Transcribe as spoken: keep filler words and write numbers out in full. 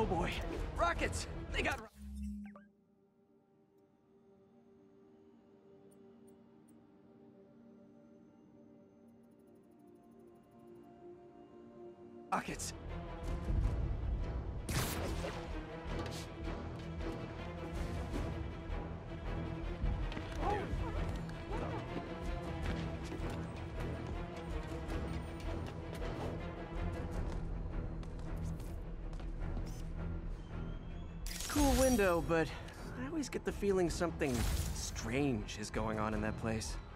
boy. Rockets! They got... rockets. Cool window, but I always get the feeling something strange is going on in that place.